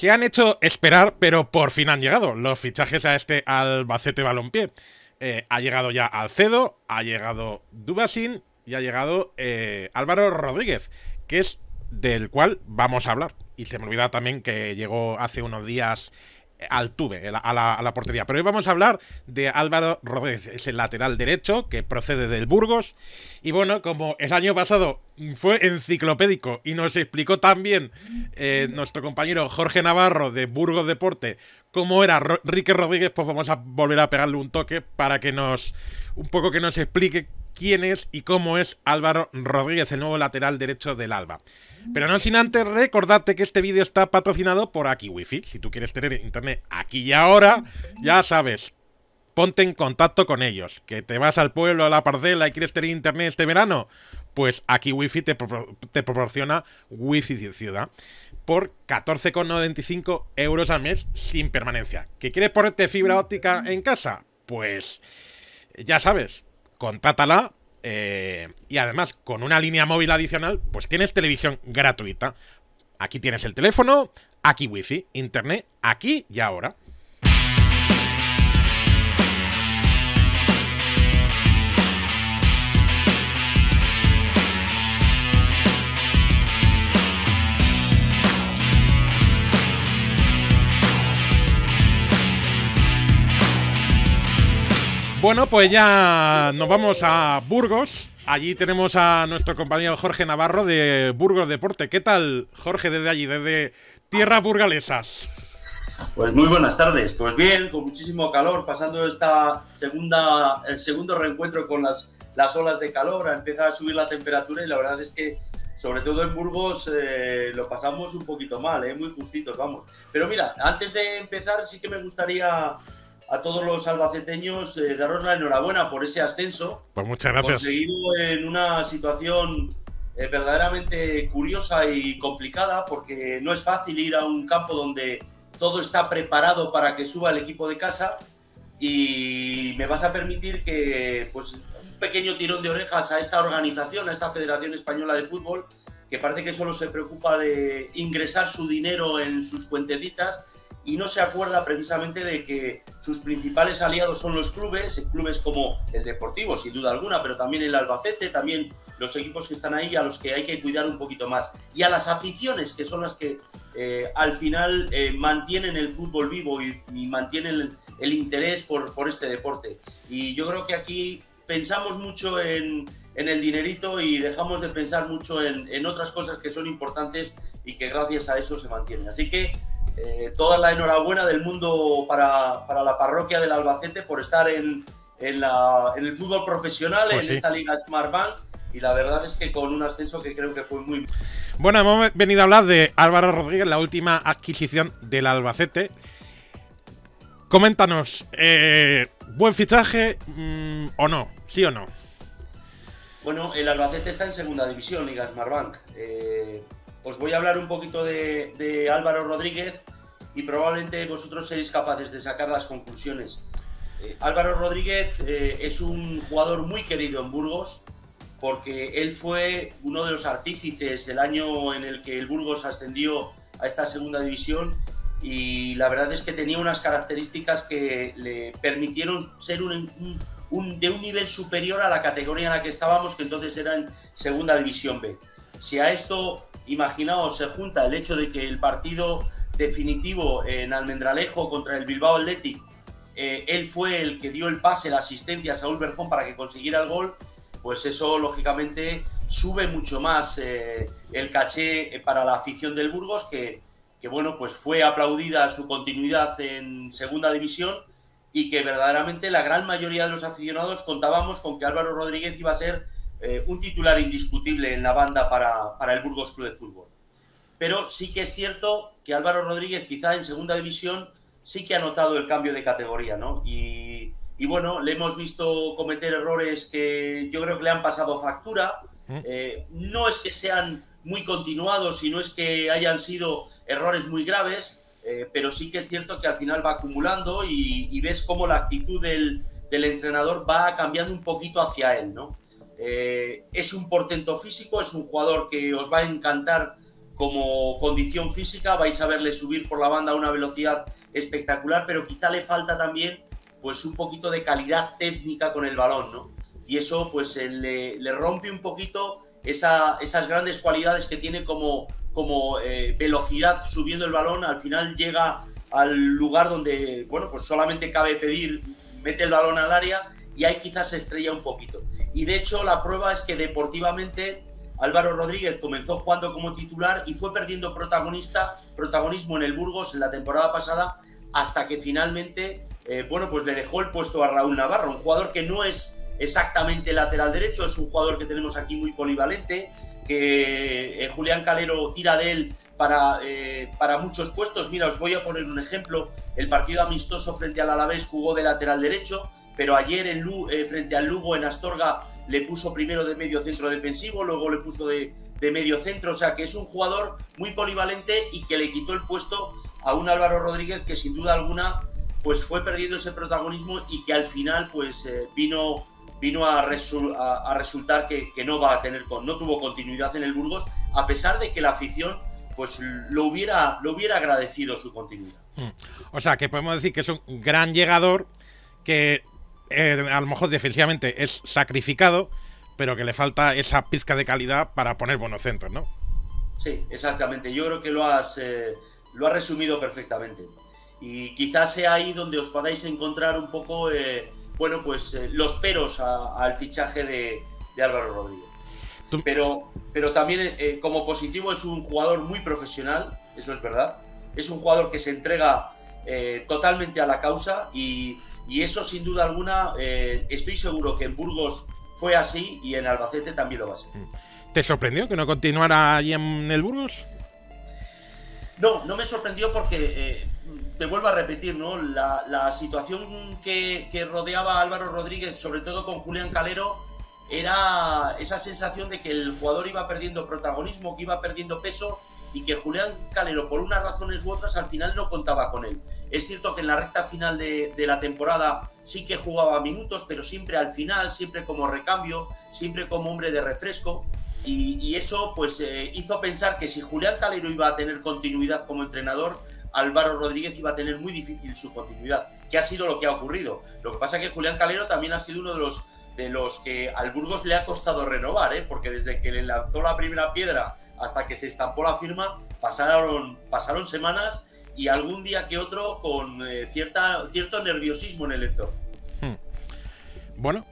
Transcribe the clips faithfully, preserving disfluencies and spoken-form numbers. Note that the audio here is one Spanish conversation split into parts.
Se han hecho esperar, pero por fin han llegado los fichajes a este Albacete Balompié. Eh, ha llegado ya Alcedo, ha llegado Dubasín y ha llegado eh, Álvaro Rodríguez, que es del cual vamos a hablar. Y se me olvida también que llegó hace unos días Altuve a la, a la portería. Pero hoy vamos a hablar de Álvaro Rodríguez, es el lateral derecho que procede del Burgos. Y bueno, como el año pasado fue enciclopédico y nos explicó también eh, nuestro compañero Jorge Navarro de Burgos Deporte cómo era Ro Rique Rodríguez, pues vamos a volver a pegarle un toque para que nos un poco que nos explique quién es y cómo es Álvaro Rodríguez, el nuevo lateral derecho del Alba. Pero no sin antes recordarte que este vídeo está patrocinado por Aquí Wifi. Si tú quieres tener internet aquí y ahora, ya sabes, ponte en contacto con ellos. Que te vas al pueblo, a la parcela y quieres tener internet este verano, pues Aquí Wifi te, pro te proporciona Wifi de ciudad por catorce con noventa y cinco euros al mes sin permanencia. ¿Que quieres ponerte fibra óptica en casa? Pues ya sabes, contrátala. Eh, y además, con una línea móvil adicional, pues tienes televisión gratuita. Aquí tienes el teléfono, aquí wifi, internet, aquí y ahora. Bueno, pues ya nos vamos a Burgos. Allí tenemos a nuestro compañero Jorge Navarro de Burgos Deporte. ¿Qué tal, Jorge, desde allí, desde tierras burgalesas? Pues muy buenas tardes. Pues bien, con muchísimo calor, pasando esta segunda, el segundo reencuentro con las, las olas de calor. Empieza a subir la temperatura y la verdad es que, sobre todo en Burgos, eh, lo pasamos un poquito mal, eh, muy justitos, vamos. Pero mira, antes de empezar, sí que me gustaría a todos los albaceteños eh, daros la enhorabuena por ese ascenso. Pues muchas gracias. Conseguido en una situación eh, verdaderamente curiosa y complicada, porque no es fácil ir a un campo donde todo está preparado para que suba el equipo de casa, y me vas a permitir que, pues, un pequeño tirón de orejas a esta organización, a esta Federación Española de Fútbol, que parece que solo se preocupa de ingresar su dinero en sus cuentecitas y no se acuerda precisamente de que sus principales aliados son los clubes, clubes como el Deportivo, sin duda alguna, pero también el Albacete, también los equipos que están ahí, a los que hay que cuidar un poquito más. Y a las aficiones, que son las que eh, al final eh, mantienen el fútbol vivo y, y mantienen el, el interés por, por este deporte. Y yo creo que aquí pensamos mucho en, en el dinerito y dejamos de pensar mucho en, en otras cosas que son importantes y que gracias a eso se mantienen. Así que Eh, toda la enhorabuena del mundo para, para la parroquia del Albacete por estar en, en, la, en el fútbol profesional, pues en sí, esta Liga Smartbank, y la verdad es que con un ascenso que creo que fue muy... Bueno, hemos venido a hablar de Álvaro Rodríguez, la última adquisición del Albacete. Coméntanos, eh, ¿buen fichaje mmm, o no? ¿Sí o no? Bueno, el Albacete está en segunda división, Liga Smartbank. Eh, Os voy a hablar un poquito de, de Álvaro Rodríguez y probablemente vosotros seréis capaces de sacar las conclusiones. Eh, Álvaro Rodríguez eh, es un jugador muy querido en Burgos, porque él fue uno de los artífices el año en el que el Burgos ascendió a esta segunda división, y la verdad es que tenía unas características que le permitieron ser un, un, un, de un nivel superior a la categoría en la que estábamos, que entonces era en segunda división B. Si a esto, imaginaos, se junta el hecho de que el partido definitivo en Almendralejo contra el Bilbao Athletic, eh, él fue el que dio el pase, la asistencia a Saúl Berjón para que consiguiera el gol, pues eso lógicamente sube mucho más eh, el caché para la afición del Burgos, que, que bueno, pues fue aplaudida su continuidad en segunda división, y que verdaderamente la gran mayoría de los aficionados contábamos con que Álvaro Rodríguez iba a ser Eh, un titular indiscutible en la banda para, para el Burgos Club de Fútbol. Pero sí que es cierto que Álvaro Rodríguez, quizá en segunda división, sí que ha notado el cambio de categoría, ¿no? Y, y bueno, le hemos visto cometer errores que yo creo que le han pasado factura. Eh, no es que sean muy continuados y no es que hayan sido errores muy graves, eh, pero sí que es cierto que al final va acumulando y, y ves cómo la actitud del, del entrenador va cambiando un poquito hacia él, ¿no? Eh, es un portento físico, es un jugador que os va a encantar como condición física, vais a verle subir por la banda a una velocidad espectacular, pero quizá le falta también pues un poquito de calidad técnica con el balón, ¿no? Y eso pues le, le rompe un poquito esa, esas grandes cualidades que tiene como, como eh, velocidad subiendo el balón. Al final llega al lugar donde, bueno, pues solamente cabe pedir, mete el balón al área y ahí quizás se estrella un poquito. Y de hecho la prueba es que deportivamente Álvaro Rodríguez comenzó jugando como titular y fue perdiendo protagonista, protagonismo en el Burgos en la temporada pasada, hasta que finalmente eh, bueno, pues le dejó el puesto a Raúl Navarro, un jugador que no es exactamente lateral derecho, es un jugador que tenemos aquí muy polivalente, que eh, Julián Calero tira de él para, eh, para muchos puestos. Mira, os voy a poner un ejemplo. El partido amistoso frente al Alavés jugó de lateral derecho, pero ayer en Lu, eh, frente al Lugo en Astorga le puso primero de medio centro defensivo, luego le puso de, de medio centro, o sea que es un jugador muy polivalente y que le quitó el puesto a un Álvaro Rodríguez que sin duda alguna pues fue perdiendo ese protagonismo y que al final pues eh, vino, vino a, resu a, a resultar que, que no va a tener, no tuvo continuidad en el Burgos, a pesar de que la afición pues lo hubiera, lo hubiera agradecido su continuidad. O sea que podemos decir que es un gran llegador que Eh, a lo mejor defensivamente es sacrificado, pero que le falta esa pizca de calidad para poner buenos centros, ¿no? Sí, exactamente. Yo creo que lo has, eh, lo has resumido perfectamente. Y quizás sea ahí donde os podáis encontrar un poco, eh, bueno, pues eh, los peros a, al fichaje de, de Álvaro Rodríguez. ¿Tú? Pero, pero también eh, como positivo es un jugador muy profesional, eso es verdad. Es un jugador que se entrega eh, totalmente a la causa y Y eso, sin duda alguna, eh, estoy seguro que en Burgos fue así y en Albacete también lo va a ser. ¿Te sorprendió que no continuara allí en el Burgos? No, no me sorprendió porque, eh, te vuelvo a repetir, ¿no? La, la situación que, que rodeaba a Álvaro Rodríguez, sobre todo con Julián Calero, era esa sensación de que el jugador iba perdiendo protagonismo, que iba perdiendo peso, y que Julián Calero, por unas razones u otras, al final no contaba con él. Es cierto que en la recta final de, de la temporada sí que jugaba minutos, pero siempre al final, siempre como recambio, siempre como hombre de refresco, y, y eso pues eh, hizo pensar que si Julián Calero iba a tener continuidad como entrenador, Álvaro Rodríguez iba a tener muy difícil su continuidad, que ha sido lo que ha ocurrido. Lo que pasa es que Julián Calero también ha sido uno de los, de los que al Burgos le ha costado renovar, ¿eh? Porque desde que le lanzó la primera piedra hasta que se estampó la firma, pasaron, pasaron semanas y algún día que otro con eh, cierta, cierto nerviosismo en el lector. Hmm. Bueno,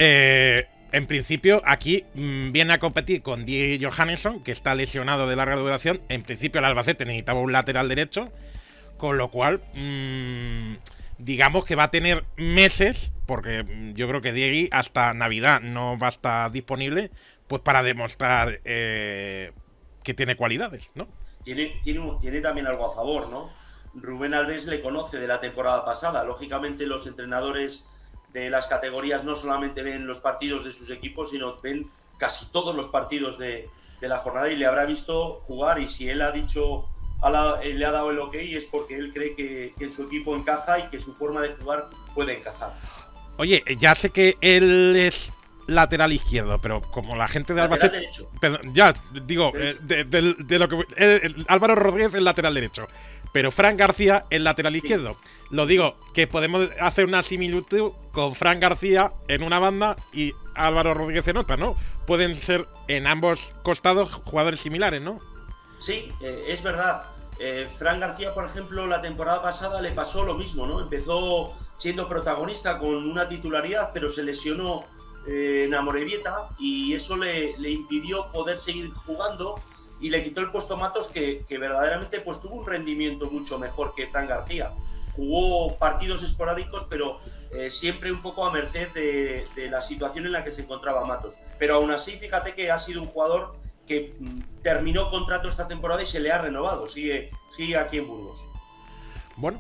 eh, en principio aquí mmm, viene a competir con Diego Johannesson, que está lesionado de larga duración. En principio el Albacete necesitaba un lateral derecho, con lo cual mmm, digamos que va a tener meses, porque yo creo que Diego hasta Navidad no va a estar disponible, pues para demostrar eh, que tiene cualidades, ¿no? Tiene, tiene, tiene también algo a favor, ¿no? Rubén Alves le conoce de la temporada pasada. Lógicamente los entrenadores de las categorías no solamente ven los partidos de sus equipos, sino ven casi todos los partidos de, de la jornada y le habrá visto jugar, y si él ha dicho, a la, le ha dado el ok, es porque él cree que, que en su equipo encaja y que su forma de jugar puede encajar. Oye, ya sé que él es lateral izquierdo, pero como la gente de lateral Albacete, derecho. Perdón, ya digo eh, de, de, de lo que eh, Álvaro Rodríguez es lateral derecho, pero Fran García es lateral izquierdo. Sí. Lo digo que podemos hacer una similitud con Fran García en una banda y Álvaro Rodríguez en otra, ¿no? Pueden ser en ambos costados jugadores similares, ¿no? Sí, eh, es verdad. Eh, Fran García, por ejemplo, la temporada pasada le pasó lo mismo, ¿no? Empezó siendo protagonista con una titularidad, pero se lesionó en Amorebieta y eso le, le impidió poder seguir jugando y le quitó el puesto a Matos, que, que verdaderamente pues tuvo un rendimiento mucho mejor que Fran García. Jugó partidos esporádicos, pero eh, siempre un poco a merced de, de la situación en la que se encontraba Matos. Pero aún así, fíjate que ha sido un jugador que mm, terminó contrato esta temporada y se le ha renovado. Sigue, sigue aquí en Burgos. Bueno,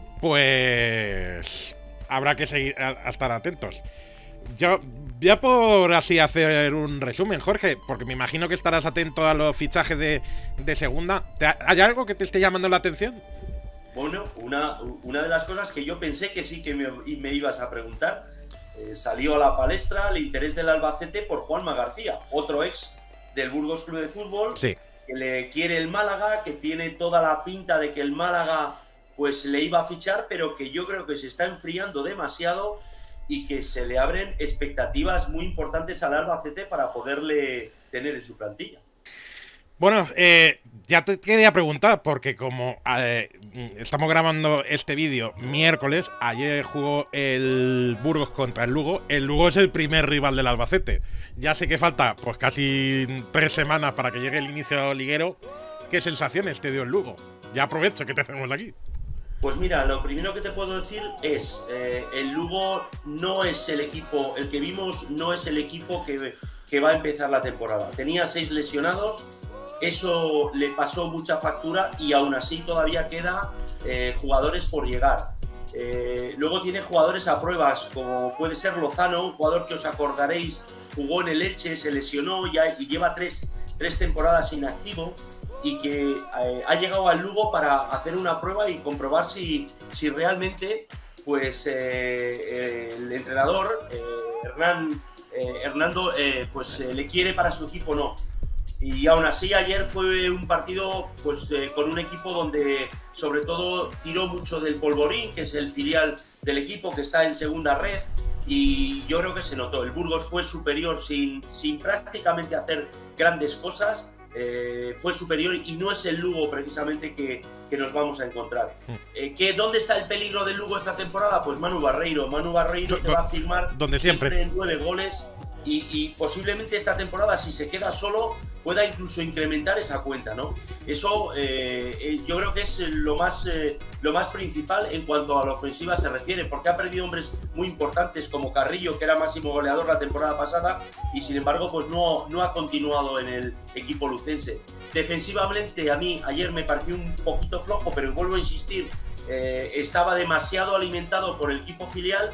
pues habrá que seguir a, a estar atentos. Yo, ya por así hacer un resumen, Jorge, porque me imagino que estarás atento a los fichajes de, de segunda. ¿Hay algo que te esté llamando la atención? Bueno, una, una de las cosas que yo pensé que sí que me, me ibas a preguntar, eh, salió a la palestra el interés del Albacete por Juanma García, otro ex del Burgos Club de Fútbol, sí, que le quiere el Málaga, que tiene toda la pinta de que el Málaga pues le iba a fichar, pero que yo creo que se está enfriando demasiado y que se le abren expectativas muy importantes al Albacete para poderle tener en su plantilla. Bueno, eh, ya te quería preguntar, porque como eh, estamos grabando este vídeo miércoles, ayer jugó el Burgos contra el Lugo. El Lugo es el primer rival del Albacete. Ya sé que falta pues casi tres semanas para que llegue el inicio liguero. ¿Qué sensaciones te dio el Lugo? Ya aprovecho que te tenemos aquí. Pues mira, lo primero que te puedo decir es, eh, el Lugo no es el equipo, el que vimos no es el equipo que, que va a empezar la temporada. Tenía seis lesionados. Eso le pasó mucha factura y aún así todavía queda eh, jugadores por llegar. Eh, luego tiene jugadores a pruebas, como puede ser Lozano, un jugador que os acordaréis, jugó en el Elche, se lesionó y, hay, y lleva tres, tres temporadas inactivo y que eh, ha llegado al Lugo para hacer una prueba y comprobar si, si realmente pues, eh, eh, el entrenador, eh, Hernán, eh, Hernando, eh, pues, eh, le quiere para su equipo o no. Y aún así ayer fue un partido pues eh, con un equipo donde sobre todo tiró mucho del Polvorín, que es el filial del equipo que está en segunda red, y yo creo que se notó. El Burgos fue superior sin, sin prácticamente hacer grandes cosas, eh, fue superior y no es el Lugo precisamente que, que nos vamos a encontrar. Eh, ¿que, ¿Dónde está el peligro del Lugo esta temporada? Pues Manu Barreiro. Manu Barreiro te va a firmar donde siempre, siempre nueve goles. Y, y posiblemente esta temporada, si se queda solo, pueda incluso incrementar esa cuenta, ¿no? Eso eh, eh, yo creo que es lo más, eh, lo más principal en cuanto a la ofensiva se refiere, porque ha perdido hombres muy importantes como Carrillo, que era máximo goleador la temporada pasada, y sin embargo pues no, no ha continuado en el equipo lucense. Defensivamente, a mí ayer me pareció un poquito flojo, pero vuelvo a insistir, eh, estaba demasiado alimentado por el equipo filial.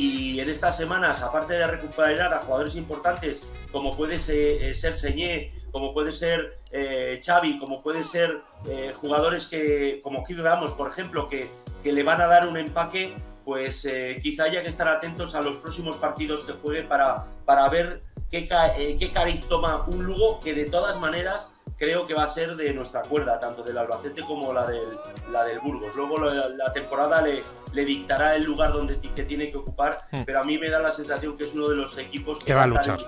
Y en estas semanas, aparte de recuperar a jugadores importantes como puede ser, ser Señé, como puede ser eh, Xavi, como puede ser eh, jugadores que, como Kid Ramos, por ejemplo, que, que le van a dar un empaque, pues eh, quizá haya que estar atentos a los próximos partidos que juegue para, para ver qué, eh, qué cariz toma un Lugo que de todas maneras creo que va a ser de nuestra cuerda, tanto del Albacete como la del, la del Burgos. Luego la, la temporada le, le dictará el lugar donde que tiene que ocupar, hmm. pero a mí me da la sensación que es uno de los equipos que, que va a luchar.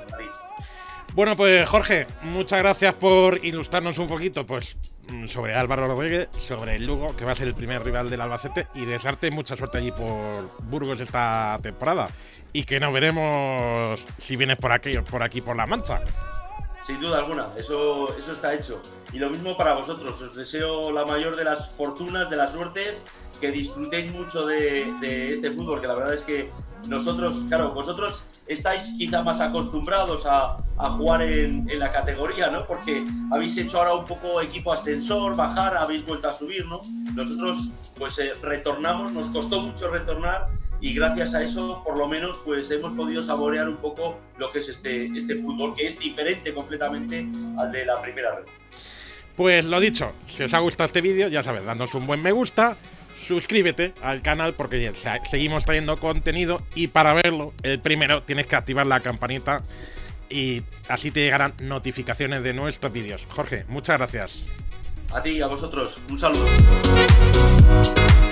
Bueno, pues Jorge, muchas gracias por ilustrarnos un poquito pues sobre Álvaro Rodríguez, sobre el Lugo, que va a ser el primer rival del Albacete, y desearte mucha suerte allí por Burgos esta temporada. Y que nos veremos si vienes por aquí, por aquí por La Mancha. Sin duda alguna, eso, eso está hecho. Y lo mismo para vosotros, os deseo la mayor de las fortunas, de las suertes, que disfrutéis mucho de, de este fútbol, que la verdad es que nosotros, claro, vosotros estáis quizá más acostumbrados a, a jugar en, en la categoría, ¿no? Porque habéis hecho ahora un poco equipo ascensor, bajar, habéis vuelto a subir, ¿no? Nosotros pues eh, retornamos, nos costó mucho retornar, y gracias a eso, por lo menos, pues hemos podido saborear un poco lo que es este, este fútbol, que es diferente completamente al de la primera red. Pues lo dicho, si os ha gustado este vídeo, ya sabes, danos un buen me gusta, suscríbete al canal porque seguimos trayendo contenido, y para verlo, el primero, tienes que activar la campanita y así te llegarán notificaciones de nuestros vídeos. Jorge, muchas gracias. A ti y a vosotros, un saludo.